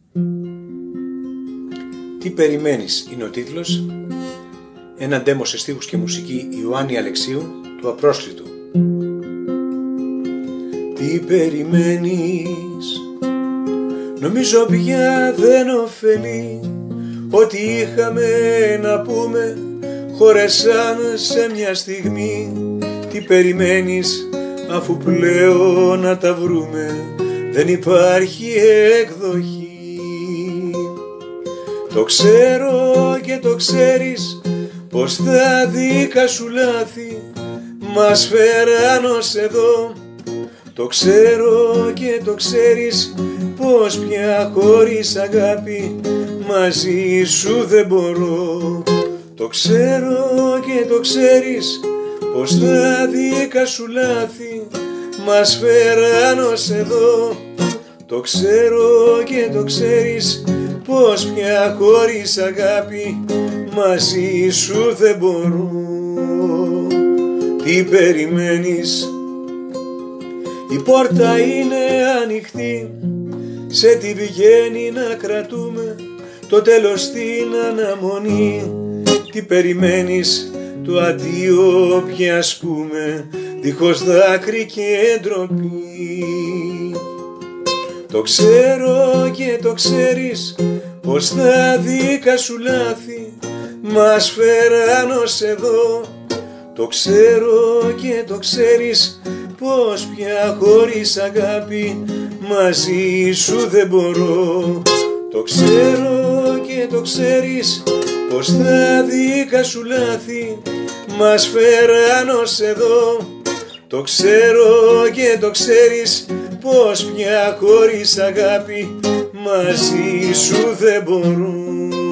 Τι περιμένεις είναι ο τίτλος. Ένα ντέμο σε στίχους και μουσική Ιωάννη Αλεξίου του Απρόσκλητου. Τι περιμένεις, νομίζω πια δεν ωφελεί. Ό,τι είχαμε να πούμε χωρέσαν σε μια στιγμή. Τι περιμένεις, αφού πλέον να τα βρούμε δεν υπάρχει εκδοχή. Το ξέρω και το ξέρεις πως τα δικά σου λάθη μας φέραν ως εδώ. Το ξέρω και το ξέρεις πως πια χωρίς αγάπη μαζί σου δεν μπορώ. Το ξέρω και το ξέρεις πως τα δικά σου λάθη μας φέραν ως εδώ. Το ξέρω και το ξέρεις πως πια χωρίς αγάπη μαζί σου δεν μπορώ. Τι περιμένεις, η πόρτα είναι ανοιχτή, σε τι βγαίνει να κρατούμε το τέλος στην αναμονή. Τι περιμένεις, το αντίο πια ας πούμε δίχως δάκρυ και ντροπή. Το ξέρω και το ξέρεις πως τα δικά σου λάθη μας φέραν ως εδώ. Το ξέρω και το ξέρεις πως πια χωρίς αγάπη μαζί σου δεν μπορώ. Το ξέρω και το ξέρεις πως τα δικά σου λάθη μας φέραν ως εδώ. Το ξέρω και το ξέρεις πως πια χωρίς αγάπη μαζί σου δεν μπορώ.